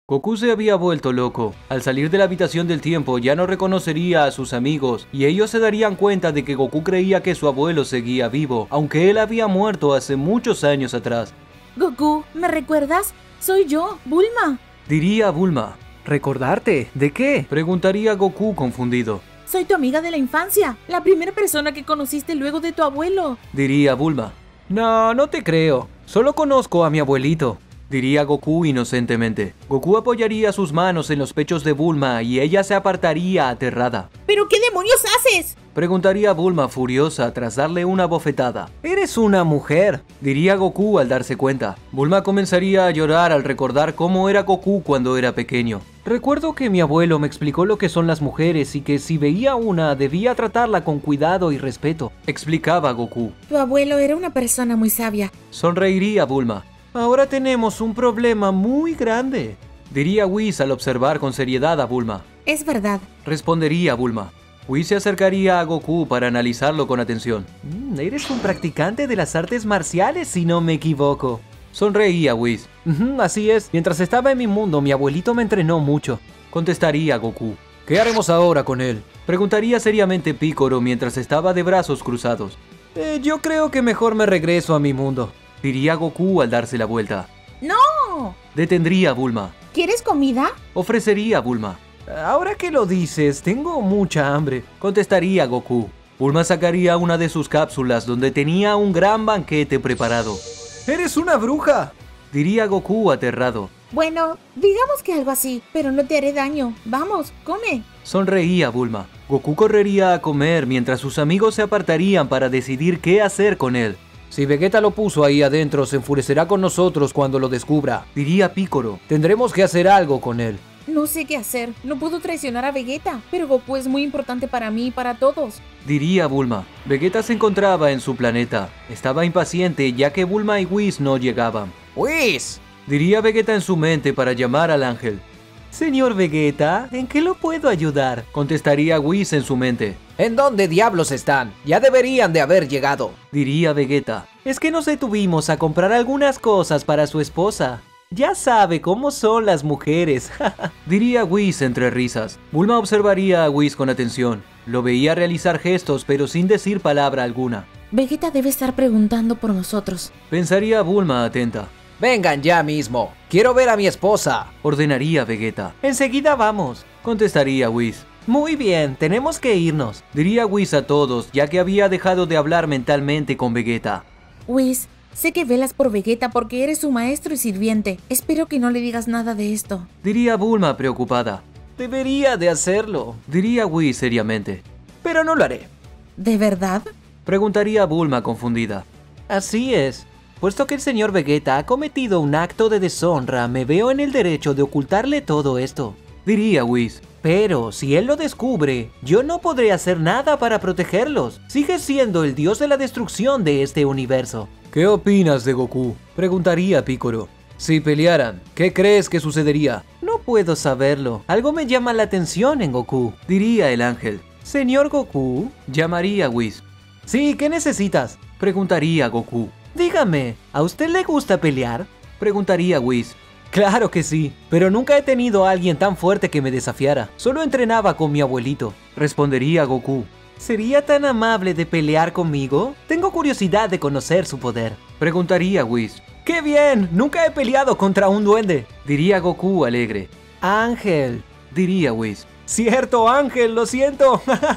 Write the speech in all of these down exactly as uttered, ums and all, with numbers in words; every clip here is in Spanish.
Goku se había vuelto loco. Al salir de la habitación del tiempo ya no reconocería a sus amigos y ellos se darían cuenta de que Goku creía que su abuelo seguía vivo, aunque él había muerto hace muchos años atrás. Goku, ¿me recuerdas? Soy yo, Bulma. Diría Bulma. ¿Recordarte? ¿De qué? Preguntaría Goku confundido. Soy tu amiga de la infancia, la primera persona que conociste luego de tu abuelo. Diría Bulma. No, no te creo. Solo conozco a mi abuelito. Diría Goku inocentemente. Goku apoyaría sus manos en los pechos de Bulma y ella se apartaría aterrada. ¿Pero qué demonios haces? Preguntaría Bulma furiosa tras darle una bofetada. Eres una mujer, diría Goku al darse cuenta. Bulma comenzaría a llorar al recordar cómo era Goku cuando era pequeño. Recuerdo que mi abuelo me explicó lo que son las mujeres y que si veía una debía tratarla con cuidado y respeto. Explicaba Goku. Tu abuelo era una persona muy sabia. Sonreiría Bulma. Ahora tenemos un problema muy grande, diría Whis al observar con seriedad a Bulma. Es verdad, respondería Bulma. Whis se acercaría a Goku para analizarlo con atención. Mm, eres un practicante de las artes marciales, si no me equivoco. Sonreía Whis. Uh-huh, así es, mientras estaba en mi mundo, mi abuelito me entrenó mucho. Contestaría Goku. ¿Qué haremos ahora con él? Preguntaría seriamente Piccolo mientras estaba de brazos cruzados. Eh, yo creo que mejor me regreso a mi mundo, diría Goku al darse la vuelta. ¡No! Detendría Bulma. ¿Quieres comida? Ofrecería Bulma. Ahora que lo dices, tengo mucha hambre, contestaría Goku. Bulma sacaría una de sus cápsulas donde tenía un gran banquete preparado. ¡Eres una bruja!, diría Goku aterrado. Bueno, digamos que algo así, pero no te haré daño. Vamos, come. Sonreía Bulma. Goku correría a comer mientras sus amigos se apartarían para decidir qué hacer con él. Si Vegeta lo puso ahí adentro, se enfurecerá con nosotros cuando lo descubra, diría Piccolo. Tendremos que hacer algo con él. No sé qué hacer, no puedo traicionar a Vegeta, pero Goku es muy importante para mí y para todos, diría Bulma. Vegeta se encontraba en su planeta. Estaba impaciente ya que Bulma y Whis no llegaban. ¡Whis!, diría Vegeta en su mente para llamar al ángel. Señor Vegeta, ¿en qué lo puedo ayudar?, contestaría Whis en su mente. ¿En dónde diablos están? Ya deberían de haber llegado, diría Vegeta. Es que nos detuvimos a comprar algunas cosas para su esposa. Ya sabe cómo son las mujeres, diría Whis entre risas. Bulma observaría a Whis con atención. Lo veía realizar gestos pero sin decir palabra alguna. Vegeta debe estar preguntando por nosotros, pensaría Bulma atenta. Vengan ya mismo, quiero ver a mi esposa, ordenaría Vegeta. Enseguida vamos, contestaría Whis. Muy bien, tenemos que irnos, diría Whis a todos ya que había dejado de hablar mentalmente con Vegeta. Whis, sé que velas por Vegeta porque eres su maestro y sirviente. Espero que no le digas nada de esto, diría Bulma preocupada. Debería de hacerlo, diría Whis seriamente. Pero no lo haré. ¿De verdad?, preguntaría Bulma confundida. Así es. Puesto que el señor Vegeta ha cometido un acto de deshonra, me veo en el derecho de ocultarle todo esto, diría Whis. Pero si él lo descubre, yo no podré hacer nada para protegerlos. Sigue siendo el dios de la destrucción de este universo. ¿Qué opinas de Goku?, preguntaría Piccolo. Si pelearan, ¿qué crees que sucedería? No puedo saberlo. Algo me llama la atención en Goku, diría el ángel. Señor Goku, llamaría Whis. Sí, ¿qué necesitas?, preguntaría Goku. Dígame, ¿a usted le gusta pelear?, preguntaría Whis. Claro que sí, pero nunca he tenido a alguien tan fuerte que me desafiara. Solo entrenaba con mi abuelito, respondería Goku. ¿Sería tan amable de pelear conmigo? Tengo curiosidad de conocer su poder, preguntaría Whis. ¡Qué bien! Nunca he peleado contra un duende, diría Goku alegre. Ángel, diría Whis. Cierto, Ángel, lo siento.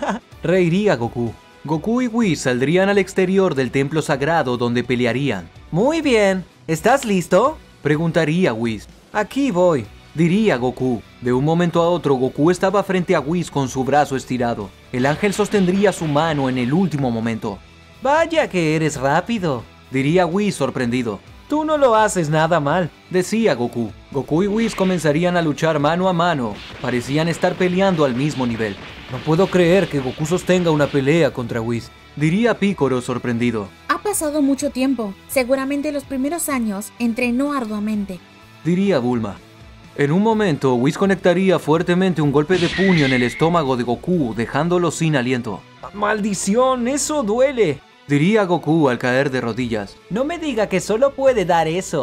Reiría Goku. Goku y Whis saldrían al exterior del templo sagrado donde pelearían. Muy bien, ¿estás listo?, preguntaría Whis. Aquí voy, diría Goku. De un momento a otro, Goku estaba frente a Whis con su brazo estirado. El ángel sostendría su mano en el último momento. Vaya que eres rápido, diría Whis sorprendido. Tú no lo haces nada mal, decía Goku. Goku y Whis comenzarían a luchar mano a mano. Parecían estar peleando al mismo nivel. No puedo creer que Goku sostenga una pelea contra Whis, diría Piccolo sorprendido. Ha pasado mucho tiempo. Seguramente los primeros años entrenó arduamente, diría Bulma. En un momento, Whis conectaría fuertemente un golpe de puño en el estómago de Goku, dejándolo sin aliento. ¡Maldición! ¡Eso duele!, diría Goku al caer de rodillas. No me diga que solo puede dar eso.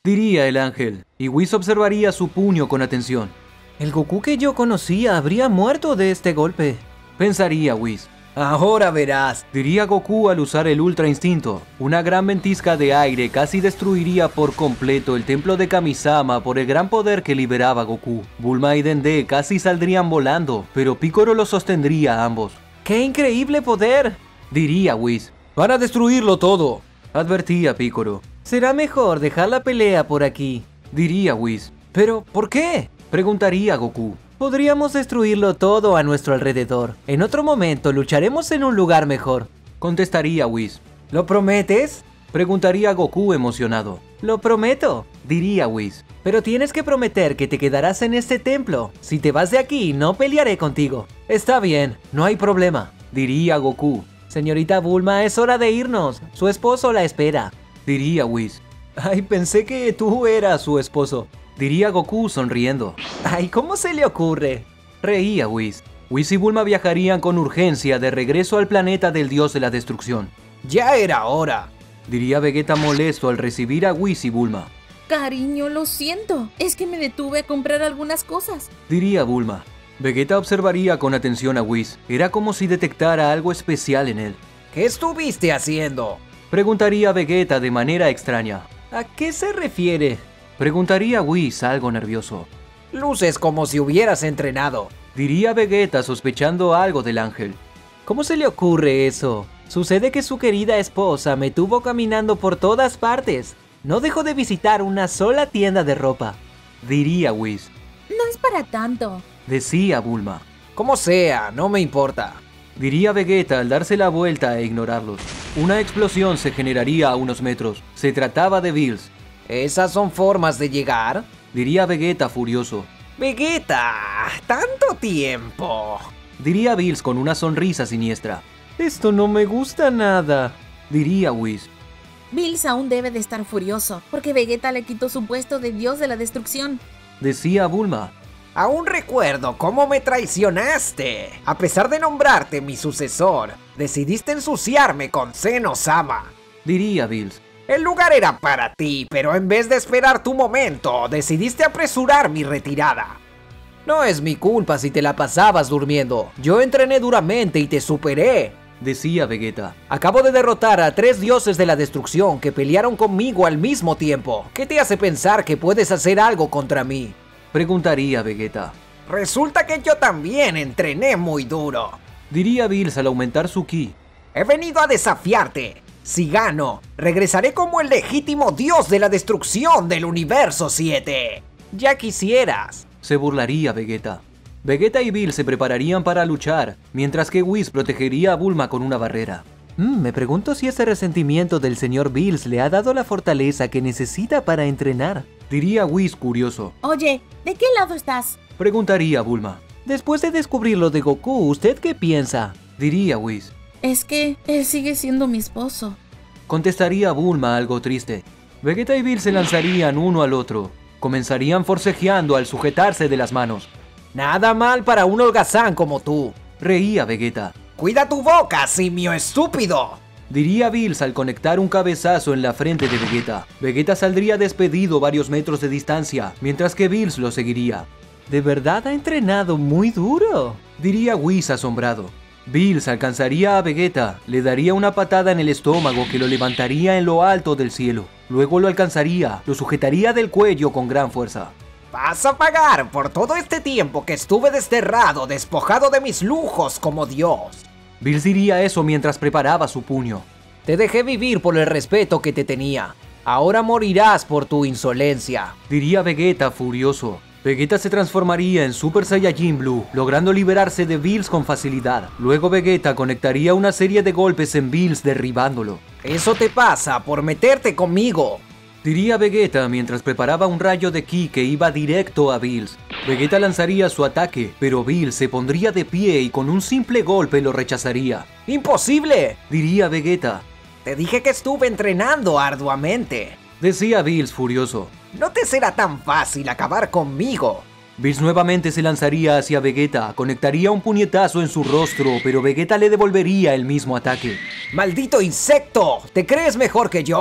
diría el ángel, y Whis observaría su puño con atención. El Goku que yo conocía habría muerto de este golpe, pensaría Whis. Ahora verás, diría Goku al usar el Ultra Instinto. Una gran ventisca de aire casi destruiría por completo el templo de Kamisama por el gran poder que liberaba Goku. Bulma y Dende casi saldrían volando, pero Piccolo los sostendría a ambos. ¡Qué increíble poder!, diría Whis. Van a destruirlo todo, advertía Piccolo. Será mejor dejar la pelea por aquí, diría Whis. ¿Pero por qué?, preguntaría Goku. Podríamos destruirlo todo a nuestro alrededor. En otro momento lucharemos en un lugar mejor, contestaría Whis. ¿Lo prometes?, preguntaría Goku emocionado. Lo prometo, diría Whis. Pero tienes que prometer que te quedarás en este templo. Si te vas de aquí, no pelearé contigo. Está bien, no hay problema, diría Goku. Señorita Bulma, es hora de irnos. Su esposo la espera, diría Whis. Ay, pensé que tú eras su esposo, diría Goku sonriendo. Ay, ¿cómo se le ocurre?, reía Whis. Whis y Bulma viajarían con urgencia de regreso al planeta del dios de la destrucción. Ya era hora, diría Vegeta molesto al recibir a Whis y Bulma. Cariño, lo siento. Es que me detuve a comprar algunas cosas, diría Bulma. Vegeta observaría con atención a Whis. Era como si detectara algo especial en él. ¿Qué estuviste haciendo?, preguntaría Vegeta de manera extraña. ¿A qué se refiere?, preguntaría Whis algo nervioso. Luces como si hubieras entrenado, diría Vegeta sospechando algo del ángel. ¿Cómo se le ocurre eso? Sucede que su querida esposa me tuvo caminando por todas partes. No dejó de visitar una sola tienda de ropa, diría Whis. No es para tanto, decía Bulma. Como sea, no me importa, diría Vegeta al darse la vuelta e ignorarlos. Una explosión se generaría a unos metros. Se trataba de Bills. ¿Esas son formas de llegar?, diría Vegeta furioso. Vegeta, tanto tiempo, diría Bills con una sonrisa siniestra. Esto no me gusta nada, diría Whis. Bills aún debe de estar furioso, porque Vegeta le quitó su puesto de dios de la destrucción, decía Bulma. Aún recuerdo cómo me traicionaste. A pesar de nombrarte mi sucesor, decidiste ensuciarme con Zeno-sama, diría Bills. El lugar era para ti, pero en vez de esperar tu momento, decidiste apresurar mi retirada. No es mi culpa si te la pasabas durmiendo. Yo entrené duramente y te superé, decía Vegeta. Acabo de derrotar a tres dioses de la destrucción que pelearon conmigo al mismo tiempo. ¿Qué te hace pensar que puedes hacer algo contra mí?, preguntaría Vegeta. Resulta que yo también entrené muy duro, diría Bills al aumentar su ki. He venido a desafiarte. Si gano, regresaré como el legítimo dios de la destrucción del universo siete. Ya quisieras, se burlaría Vegeta. Vegeta y Bills se prepararían para luchar, mientras que Whis protegería a Bulma con una barrera. Mm, me pregunto si ese resentimiento del señor Bills le ha dado la fortaleza que necesita para entrenar, diría Whis curioso. Oye, ¿de qué lado estás?, preguntaría Bulma. Después de descubrir lo de Goku, ¿usted qué piensa?, diría Whis. Es que él sigue siendo mi esposo, contestaría Bulma algo triste. Vegeta y Bills se lanzarían uno al otro. Comenzarían forcejeando al sujetarse de las manos. Nada mal para un holgazán como tú, reía Vegeta. Cuida tu boca, simio estúpido, diría Bills al conectar un cabezazo en la frente de Vegeta. Vegeta saldría despedido varios metros de distancia, mientras que Bills lo seguiría. De verdad ha entrenado muy duro, diría Whis asombrado. Bills alcanzaría a Vegeta, le daría una patada en el estómago que lo levantaría en lo alto del cielo. Luego lo alcanzaría, lo sujetaría del cuello con gran fuerza. Vas a pagar por todo este tiempo que estuve desterrado, despojado de mis lujos como Dios. Bills diría eso mientras preparaba su puño. Te dejé vivir por el respeto que te tenía. Ahora morirás por tu insolencia, diría Vegeta furioso. Vegeta se transformaría en Super Saiyajin Blue, logrando liberarse de Bills con facilidad. Luego Vegeta conectaría una serie de golpes en Bills derribándolo. Eso te pasa por meterte conmigo, diría Vegeta mientras preparaba un rayo de ki que iba directo a Bills. Vegeta lanzaría su ataque, pero Bills se pondría de pie y con un simple golpe lo rechazaría. ¡Imposible!, diría Vegeta. Te dije que estuve entrenando arduamente, decía Bills furioso. No te será tan fácil acabar conmigo. Bills nuevamente se lanzaría hacia Vegeta, conectaría un puñetazo en su rostro, pero Vegeta le devolvería el mismo ataque. ¡Maldito insecto! ¿Te crees mejor que yo?,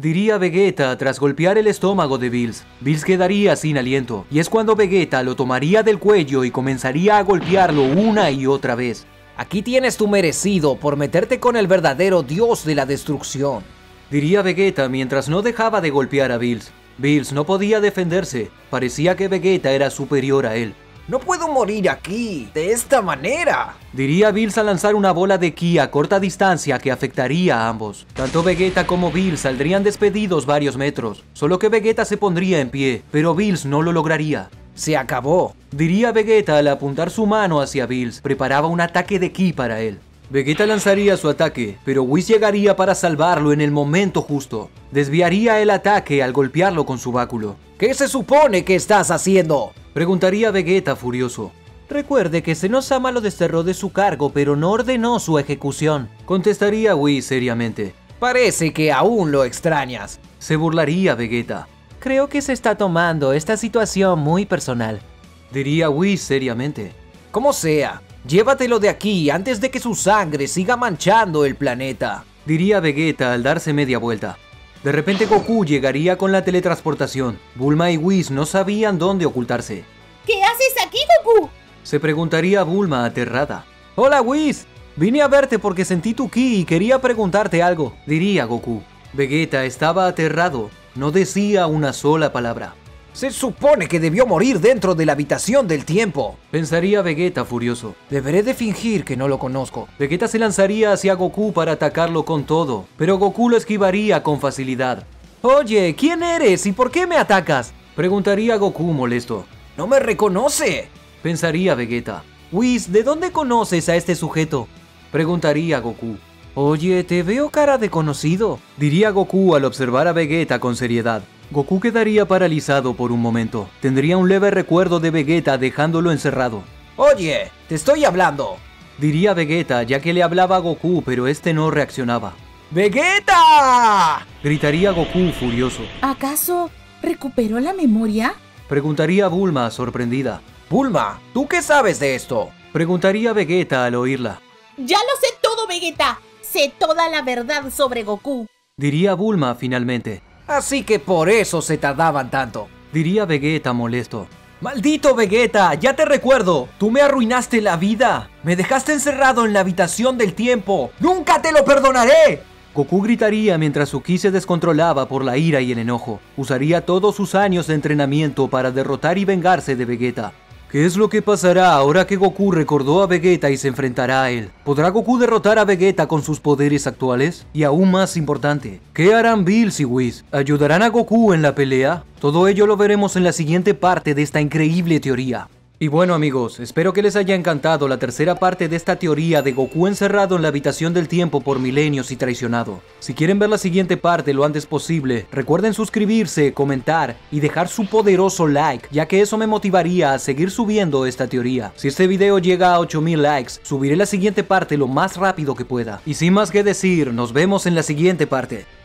diría Vegeta tras golpear el estómago de Bills. Bills quedaría sin aliento, y es cuando Vegeta lo tomaría del cuello y comenzaría a golpearlo una y otra vez. Aquí tienes tu merecido por meterte con el verdadero dios de la destrucción, diría Vegeta mientras no dejaba de golpear a Bills. Bills no podía defenderse, parecía que Vegeta era superior a él. No puedo morir aquí, de esta manera, diría Bills al lanzar una bola de ki a corta distancia que afectaría a ambos. Tanto Vegeta como Bills saldrían despedidos varios metros, solo que Vegeta se pondría en pie, pero Bills no lo lograría. Se acabó, diría Vegeta al apuntar su mano hacia Bills, preparaba un ataque de ki para él. Vegeta lanzaría su ataque, pero Whis llegaría para salvarlo en el momento justo. Desviaría el ataque al golpearlo con su báculo. ¿Qué se supone que estás haciendo?, preguntaría Vegeta furioso. Recuerde que Senosama lo desterró de su cargo, pero no ordenó su ejecución, contestaría Whis seriamente. Parece que aún lo extrañas, se burlaría Vegeta. Creo que se está tomando esta situación muy personal, diría Whis seriamente. Como sea, llévatelo de aquí antes de que su sangre siga manchando el planeta, diría Vegeta al darse media vuelta. De repente Goku llegaría con la teletransportación. Bulma y Whis no sabían dónde ocultarse. ¿Qué haces aquí, Goku?, se preguntaría Bulma aterrada. Hola Whis, vine a verte porque sentí tu ki y quería preguntarte algo, diría Goku. Vegeta estaba aterrado, no decía una sola palabra. Se supone que debió morir dentro de la habitación del tiempo, pensaría Vegeta furioso. Deberé de fingir que no lo conozco. Vegeta se lanzaría hacia Goku para atacarlo con todo, pero Goku lo esquivaría con facilidad. Oye, ¿quién eres y por qué me atacas?, preguntaría Goku molesto. No me reconoce, pensaría Vegeta. Whis, ¿de dónde conoces a este sujeto?, preguntaría Goku. Oye, te veo cara de conocido, diría Goku al observar a Vegeta con seriedad. Goku quedaría paralizado por un momento. Tendría un leve recuerdo de Vegeta dejándolo encerrado. Oye, te estoy hablando, diría Vegeta ya que le hablaba a Goku, pero este no reaccionaba. ¡Vegeta!, gritaría Goku furioso. ¿Acaso recuperó la memoria?, preguntaría Bulma sorprendida. Bulma, ¿tú qué sabes de esto?, preguntaría Vegeta al oírla. Ya lo sé todo, Vegeta. Sé toda la verdad sobre Goku, diría Bulma finalmente. Así que por eso se tardaban tanto, diría Vegeta molesto. ¡Maldito Vegeta! ¡Ya te recuerdo! ¡Tú me arruinaste la vida! ¡Me dejaste encerrado en la habitación del tiempo! ¡Nunca te lo perdonaré! Goku gritaría mientras su ki se descontrolaba por la ira y el enojo. Usaría todos sus años de entrenamiento para derrotar y vengarse de Vegeta. ¿Qué es lo que pasará ahora que Goku recordó a Vegeta y se enfrentará a él? ¿Podrá Goku derrotar a Vegeta con sus poderes actuales? Y aún más importante, ¿qué harán Bills y Whis? ¿Ayudarán a Goku en la pelea? Todo ello lo veremos en la siguiente parte de esta increíble teoría. Y bueno amigos, espero que les haya encantado la tercera parte de esta teoría de Goku encerrado en la habitación del tiempo por milenios y traicionado. Si quieren ver la siguiente parte lo antes posible, recuerden suscribirse, comentar y dejar su poderoso like, ya que eso me motivaría a seguir subiendo esta teoría. Si este video llega a ocho mil likes, subiré la siguiente parte lo más rápido que pueda. Y sin más que decir, nos vemos en la siguiente parte.